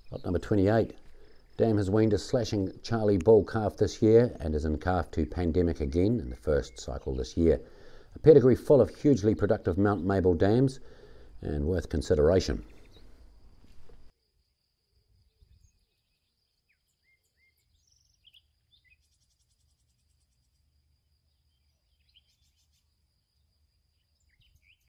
Lot number 28. Dam has weaned a slashing Charlie bull calf this year and is in calf to pandemic again in the first cycle this year. A pedigree full of hugely productive Mt Mable dams and worth consideration.